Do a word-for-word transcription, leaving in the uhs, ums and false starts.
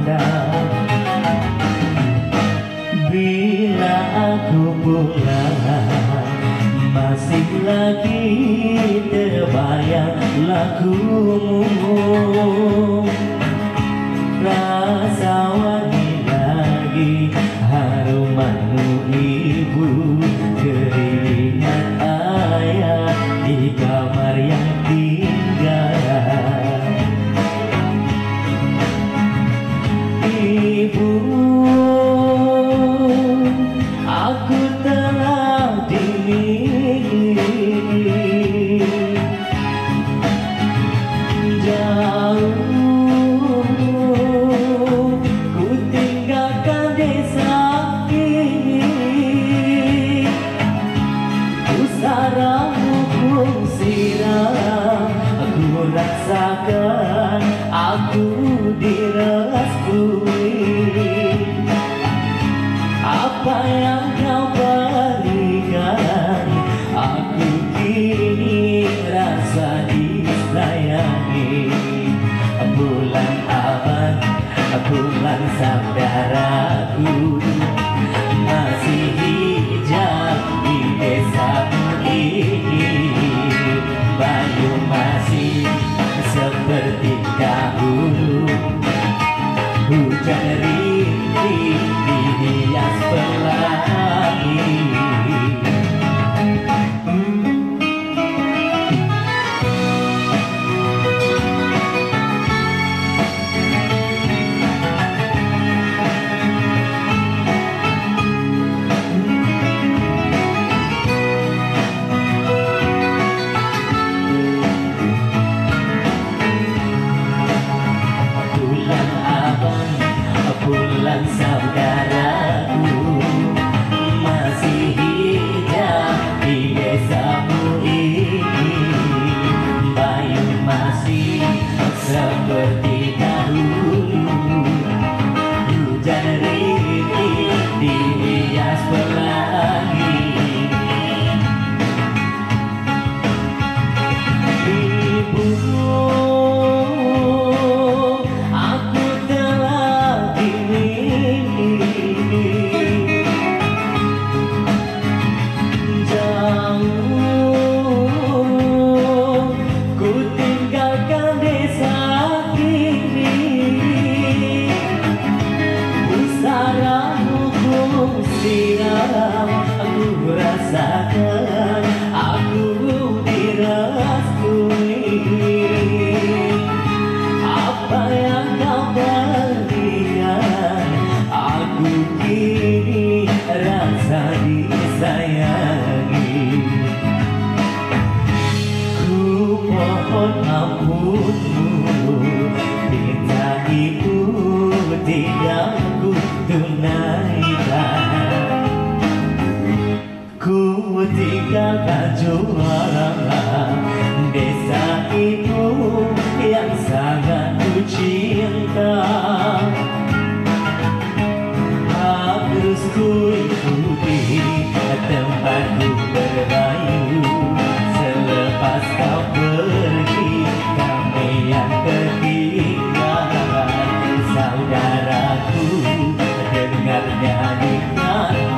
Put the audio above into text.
pandang. Bila aku pulang, masih lagi terbayang lagumu. Rasa wangi lagi harumanmu ibu, keringat ayah di kamar yang tinggal. Ibu, aku telah dingin, jauh ku tinggalkan desa ini. Pusaramu ku siram, aku rasakan aku direstui. Apa yang kau berikan, aku kini rasa disayangi. Bulan aman, bulan saudaraku, masih hijau di desamu ini. Bayu masih seperti dahulu, hujan rintik dihias pelangi. Bulan saudaraku, masih hijau di desamu ini. Bayu masih seperti dahulu, hujan rintik dihias pelangi. Ibu, aku rasakan aku direstui. Apa yang kau berikan, aku kini rasa disayangi. Ku mohon ampunmu, minta ibu tidak ku tunaikan. Ku tinggalkan juara desa itu yang sangat ku cinta. Harus ku ikuti tempatku berbayu. Selepas kau pergi, kami yang ketinggalan. Saudaraku, dengar nyanyian